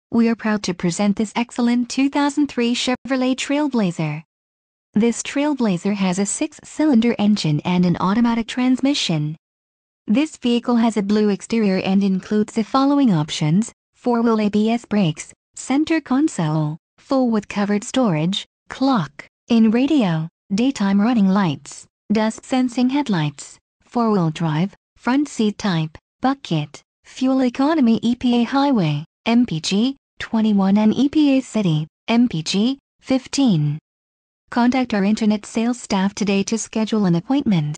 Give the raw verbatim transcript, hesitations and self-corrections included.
We are proud to present this excellent two thousand three Chevrolet TrailBlazer. This TrailBlazer has a six-cylinder engine and an automatic transmission. This vehicle has a blue exterior and includes the following options: four-wheel A B S brakes, center console, full with covered storage, clock, in radio, daytime running lights, dusk sensing headlights, four-wheel drive, front seat type, bucket, fuel economy E P A highway, M P G, twenty-one and E P A city, M P G, fifteen. Contact our internet sales staff today to schedule an appointment.